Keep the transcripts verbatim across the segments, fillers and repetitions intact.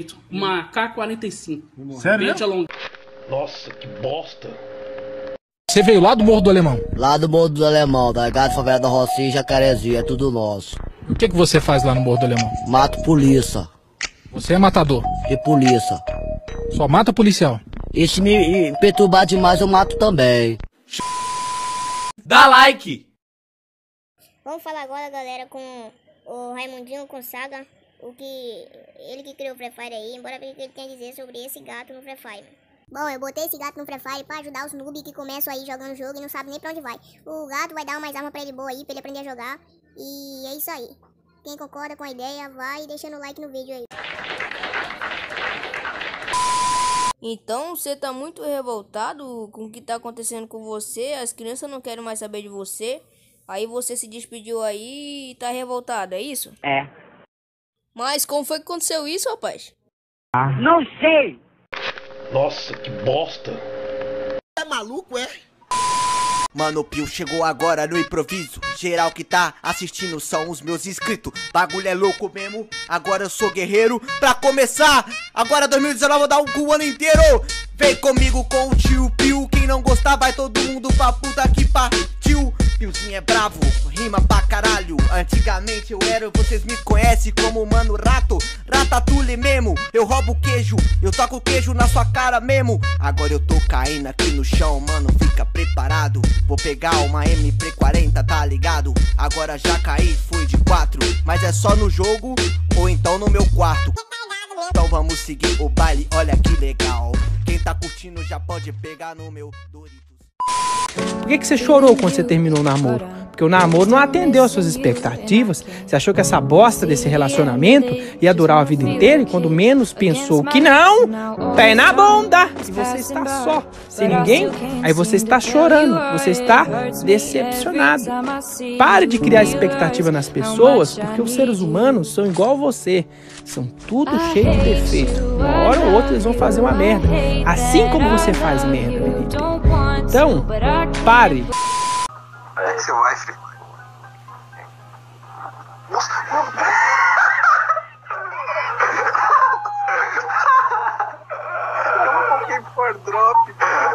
Uma K quarenta e cinco. Sério? Pente alongado. Nossa, que bosta. Você veio lá do Morro do Alemão? Lá do Morro do Alemão, tá ligado? Favela da Rocinha e Jacarezinho, é tudo nosso. O que que você faz lá no Morro do Alemão? Mato polícia. Você é matador? De polícia. Só mata policial? E se me perturbar demais, eu mato também. Dá like! Vamos falar agora, galera, com o Raimundinho com Saga, o que ele que criou o Free Fire aí, embora ver o que ele tem a dizer sobre esse gato no Free Fire. Bom, eu botei esse gato no Free Fire pra ajudar os noobs que começam aí jogando o jogo e não sabem nem pra onde vai. O gato vai dar umas armas pra ele boa aí, pra ele aprender a jogar, e é isso aí. Quem concorda com a ideia, vai deixando o like no vídeo aí. Então você tá muito revoltado com o que tá acontecendo com você, as crianças não querem mais saber de você, aí você se despediu aí e tá revoltado, é isso? É. Mas como foi que aconteceu isso, rapaz? Ah. Não sei! Nossa, que bosta. É maluco, é? Mano, o Pio chegou agora no improviso. Geral que tá assistindo são os meus inscritos. Bagulho é louco mesmo, agora eu sou guerreiro. Pra começar, agora dois mil e dezenove eu vou dar um cu o ano inteiro. Vem comigo com o tio Pio. Quem não gostar vai todo mundo pra puta que partiu. Piozinho é bravo, rima pra caralho. Antigamente eu era, vocês me conhecem como Mano Rato. Ratatouille mesmo, eu roubo queijo. Eu toco queijo na sua cara mesmo. Agora eu tô caindo aqui no chão, mano, fica preparado. Vou pegar uma M P quarenta, tá ligado? Agora já caí, fui de quatro. Mas é só no jogo ou então no meu quarto. Então vamos seguir o baile, olha que legal. Quem tá curtindo já pode pegar no meu Doritos. Por que que você chorou quando você terminou o namoro? Porque o namoro não atendeu às suas expectativas. Você achou que essa bosta desse relacionamento ia durar a vida inteira e quando menos pensou que não, pé na bunda. E você está só, sem ninguém, aí você está chorando, você está decepcionado. Pare de criar expectativa nas pessoas, porque os seres humanos são igual a você. São tudo cheio de defeito. Uma hora ou outra eles vão fazer uma merda. Assim como você faz merda, menino. Então, pare. É que você vai, filho. Nossa, eu não coloquei for drop.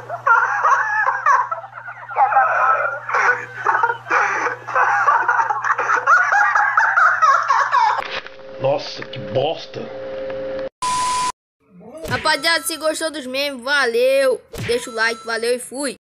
Nossa, que bosta. Rapaziada, se gostou dos memes, valeu. Deixa o like, valeu e fui.